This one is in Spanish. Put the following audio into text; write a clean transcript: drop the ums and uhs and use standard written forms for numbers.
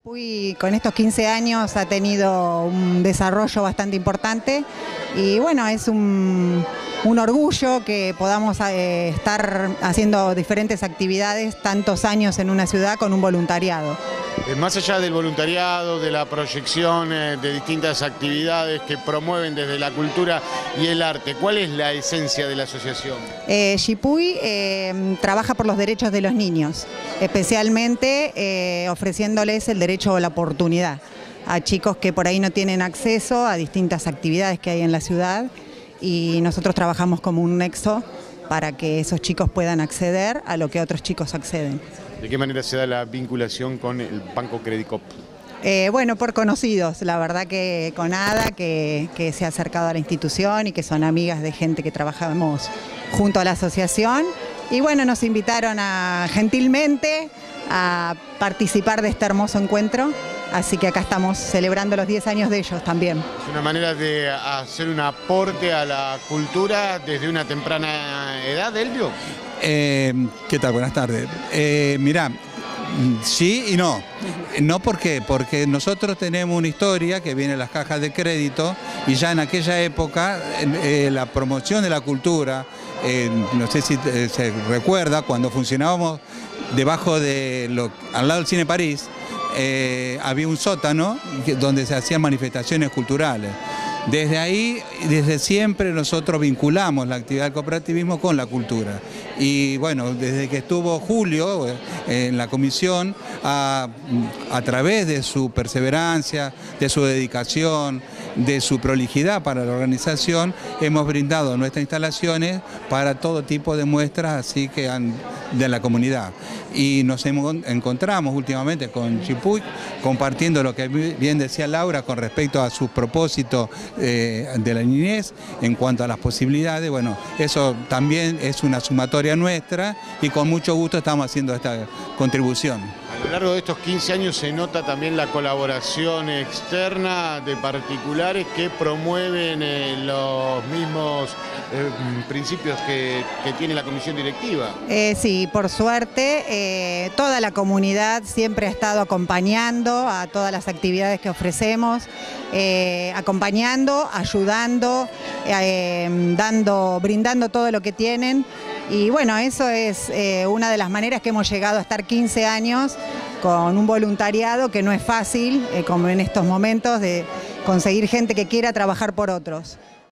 Chipuy con estos 15 años ha tenido un desarrollo bastante importante y bueno, es un orgullo que podamos estar haciendo diferentes actividades tantos años en una ciudad con un voluntariado. Más allá del voluntariado, de la proyección de distintas actividades que promueven desde la cultura y el arte, ¿cuál es la esencia de la asociación? Chipuy trabaja por los derechos de los niños, especialmente ofreciéndoles el derecho a la oportunidad a chicos que por ahí no tienen acceso a distintas actividades que hay en la ciudad, y nosotros trabajamos como un nexo para que esos chicos puedan acceder a lo que otros chicos acceden. ¿De qué manera se da la vinculación con el Banco Credicop? Bueno, por conocidos, la verdad que con Ada, que se ha acercado a la institución y que son amigas de gente que trabajamos junto a la asociación. Y bueno, nos invitaron gentilmente a participar de este hermoso encuentro, así que acá estamos celebrando los 10 años de ellos también. Es una manera de hacer un aporte a la cultura desde una temprana edad, Elvio. ¿Qué tal? Buenas tardes. Mirá, sí y no. No, ¿por qué? Porque nosotros tenemos una historia que viene en las cajas de crédito, y ya en aquella época la promoción de la cultura, no sé si se recuerda, cuando funcionábamos debajo al lado del Cine París, había un sótano donde se hacían manifestaciones culturales. Desde ahí, desde siempre nosotros vinculamos la actividad del cooperativismo con la cultura. Y bueno, desde que estuvo Julio en la comisión, a través de su perseverancia, de su dedicación, de su prolijidad para la organización, hemos brindado nuestras instalaciones para todo tipo de muestras así que de la comunidad. Y nos encontramos últimamente con Chipuy, compartiendo lo que bien decía Laura con respecto a sus propósitos de la niñez en cuanto a las posibilidades. Bueno, eso también es una sumatoria nuestra y con mucho gusto estamos haciendo esta contribución. A lo largo de estos 15 años se nota también la colaboración externa de particulares que promueven los mismos principios que tiene la comisión directiva. Sí, por suerte, toda la comunidad siempre ha estado acompañando a todas las actividades que ofrecemos, acompañando, ayudando, brindando todo lo que tienen. Y bueno, eso es una de las maneras que hemos llegado a estar 15 años con un voluntariado que no es fácil, como en estos momentos, de conseguir gente que quiera trabajar por otros.